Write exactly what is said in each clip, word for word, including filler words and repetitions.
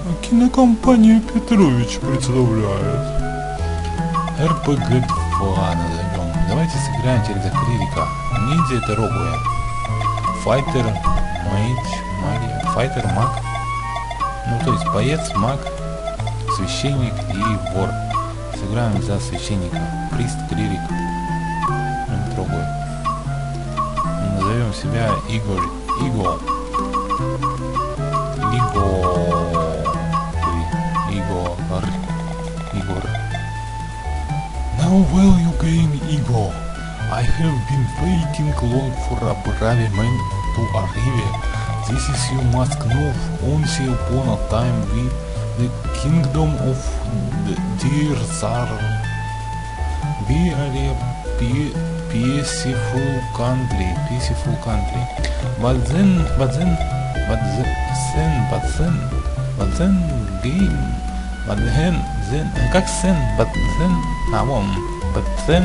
Кинокомпания Петрович представляет. эр пэ гэ два назовем. Давайте сыграем через клирика. Ниндзя это Рогуэ. Файтер, мейдж, магия. Файтер, маг. Ну то есть боец, маг, священник и вор. Сыграем за священника. Прист, клирик. Рогуэ. Назовем себя Игорь. Иго. Иго. Igor. Igor. Now will you game, Igor? I have been waiting long for a brave man to arrive. This is you must know. Once upon a time we, the kingdom of the dear Tsar, we are a peaceful country, peaceful country. But then, but then, but then, but then, but then game. But then, then, как then, but then, а вон, but then,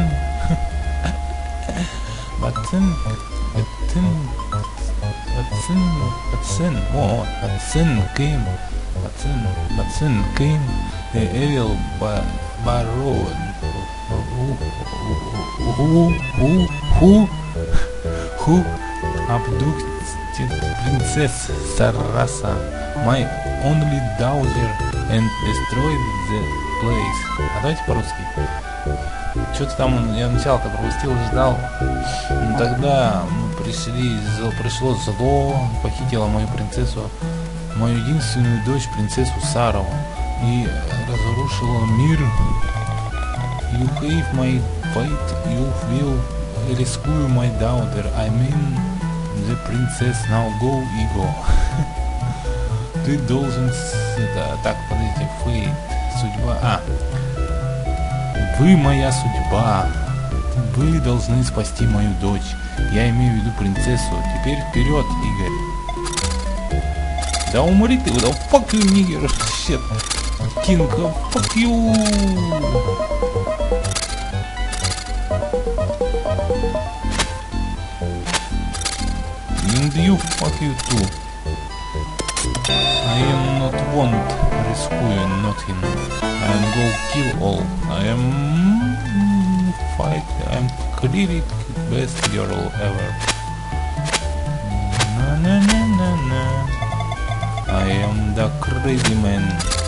but then, but then, but then, but then, oh, but then came, but then, but then came the evil baron, who, who, who, who, who abducted Princess Sarasa, my only daughter, and destroyed the place. А давайте по-русски. Что-то там я начало-то пропустил, ждал. Но тогда пришли, пришло зло, похитило мою принцессу, мою единственную дочь, принцессу Сарову, и разрушило мир. You have my fate, you will rescue my daughter, I mean the princess, now go, Igo. Ты должен... Да, так, подождите, фейт, судьба... А! Вы моя судьба. Вы должны спасти мою дочь. Я имею в виду принцессу. Теперь вперед, Игорь. Да умри ты, да fuck you, nigger, shit. King, fuck you. And you, fuck you too. I am not want rescue nothing. I am go kill all. I am fight. I am clearly best girl ever. Na na na na na. I am the crazy man.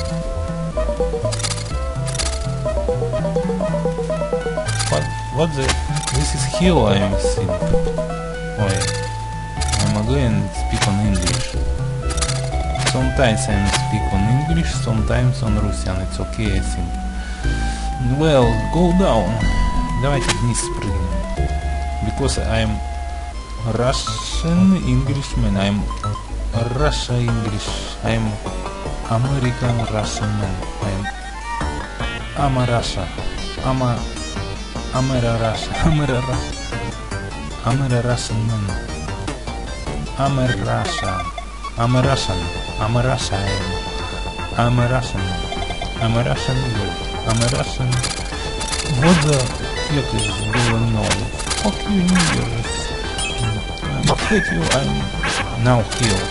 What? What the? This is hill I am seeing. Wait. I'm again speak on English. Sometimes I speak on English, sometimes on Russian. It's okay, I think. Well, go down. Давайте вниз спрыгнем. Because I'm Russian Englishman. I'm Russia English. I'm American Russian man. I'm I'm a Russia. I'm a I'm a Russia. I'm a Russia. I'm a Russian man. I'm a Russia. I'm a Russian. I'm a Russian. I'm a Russian. I'm a Russian. I'm a Russian. What the heck is going on? Fuck you, niggers. I hate you. I'm now healed.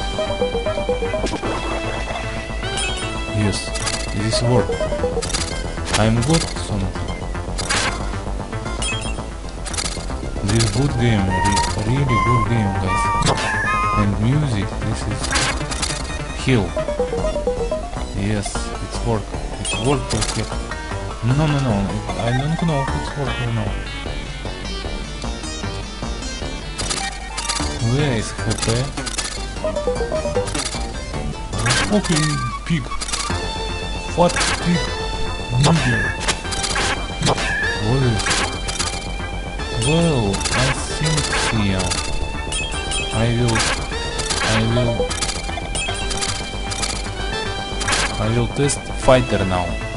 Yes, this work. I'm good, son. This good game, re really good game, guys. And music, this is heal. Yes, it's work. It's work perfect. No, no, no. I don't know if it's work or no. Where is эйч пи? Fucking pig. Fat pig. Nigger. What is? Well, I think here. I will. I will. I will test fighter now.